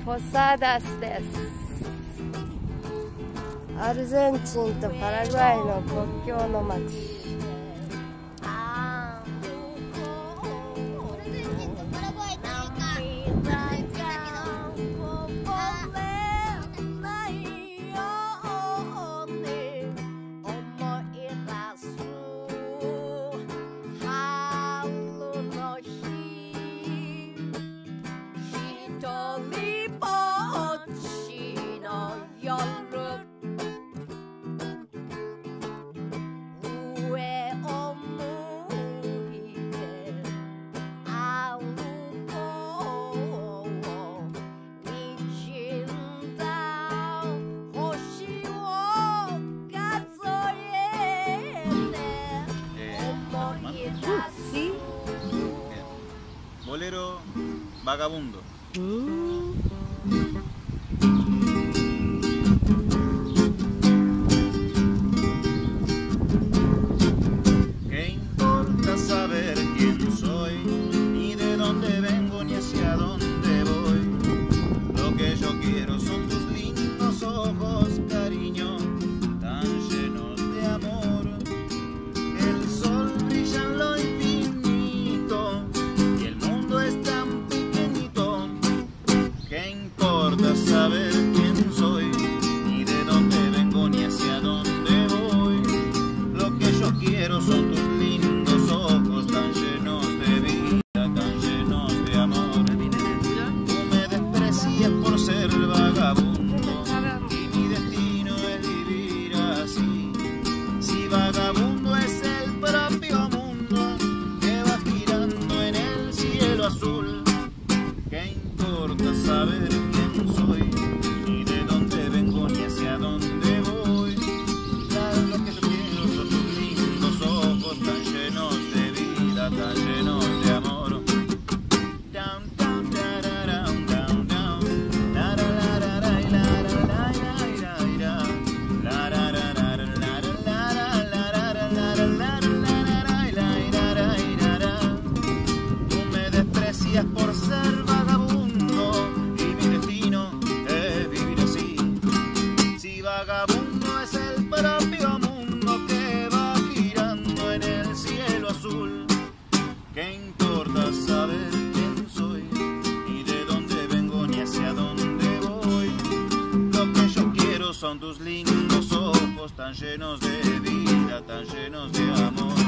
Posadas です。アルゼンチンとパラグアイの国境の町。 ¿Sí? Bolero Vagabundo. ¿Qué importa saber quién soy? Ni de dónde vengo, ni hacia dónde voy. Lo que yo quiero son tus lindos ojos, cariño, tan llenos de amor. El sol brilla en lo infinito y el mundo es tan pequeñito. ¿Qué importa saber quién soy? Ni de dónde vengo, ni hacia dónde voy. Lo que yo quiero son tus lindos ojos, tan llenos de vida, tan llenos de amor. Tú me desprecias por ser vagabundo y mi destino es vivir así. Si vagabundo es el propio mundo que va girando en el cielo azul, ¿qué importa saber quién soy? Ni de dónde vengo, ni hacia dónde voy. Claro, lo que yo quiero son tus lindos ojos, tan llenos de vida, tan llenos de amor. Down, down, down, down, down, la la la la la la la la. Tú me desprecias por ser vagabundo y mi destino es vivir así. Si vagabundo es el propio mundo que va girando en el cielo azul, ¿qué importa saber quién soy? Ni de dónde vengo, ni hacia dónde voy. Lo que yo quiero son tus lindos ojos, tan llenos de vida, tan llenos de amor.